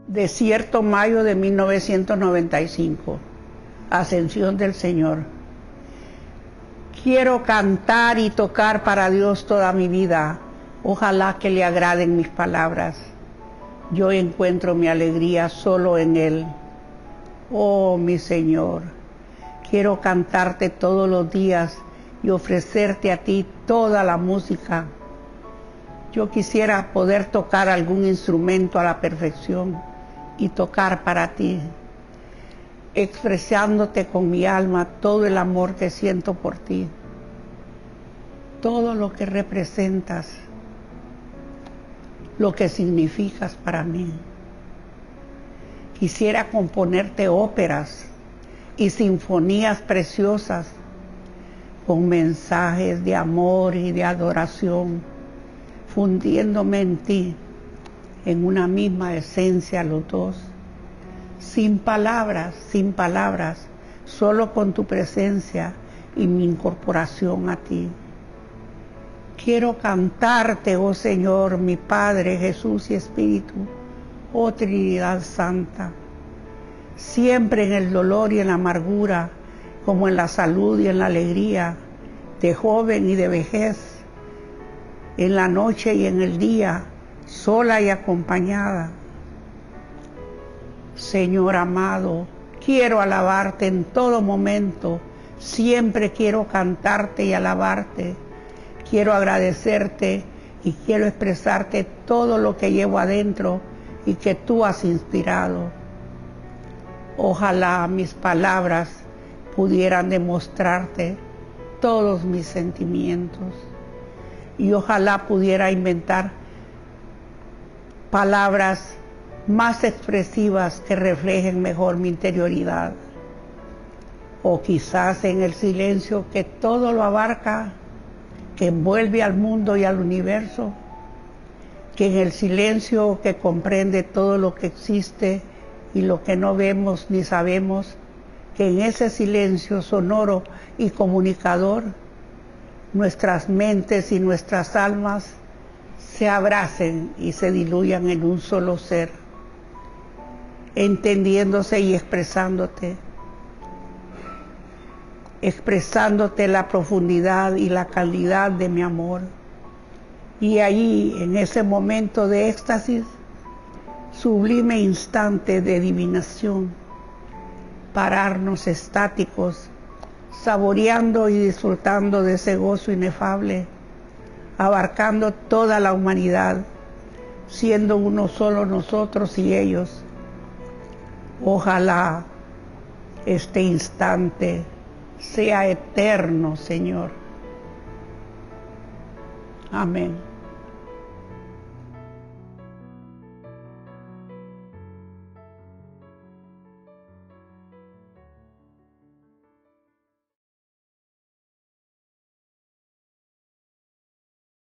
Desierto, mayo de 1995. Ascensión del Señor. Quiero cantar y tocar para Dios toda mi vida. Ojalá que le agraden mis palabras. Yo encuentro mi alegría solo en Él. Oh, mi Señor, quiero cantarte todos los días y ofrecerte a ti toda la música. Yo quisiera poder tocar algún instrumento a la perfección y tocar para ti, expresándote con mi alma todo el amor que siento por ti, todo lo que representas, lo que significas para mí. Quisiera componerte óperas y sinfonías preciosas con mensajes de amor y de adoración, fundiéndome en ti, en una misma esencia los dos, sin palabras, solo con tu presencia y mi incorporación a ti. Quiero cantarte, oh Señor, mi Padre, Jesús y Espíritu, oh Trinidad Santa, siempre en el dolor y en la amargura, como en la salud y en la alegría, de joven y de vejez, en la noche y en el día, sola y acompañada. Señor amado, quiero alabarte en todo momento, siempre quiero cantarte y alabarte, quiero agradecerte y quiero expresarte todo lo que llevo adentro y que tú has inspirado. Ojalá mis palabras pudieran demostrarte todos mis sentimientos y ojalá pudiera inventar palabras más expresivas que reflejen mejor mi interioridad. O quizás en el silencio que todo lo abarca, que envuelve al mundo y al universo, que en el silencio que comprende todo lo que existe y lo que no vemos ni sabemos, que en ese silencio sonoro y comunicador, nuestras mentes y nuestras almas se abracen y se diluyan en un solo ser, entendiéndose y expresándote la profundidad y la calidad de mi amor. Y allí, en ese momento de éxtasis, sublime instante de adivinación, pararnos estáticos, saboreando y disfrutando de ese gozo inefable, abarcando toda la humanidad, siendo uno solo nosotros y ellos. Ojalá este instante sea eterno, Señor. Amén.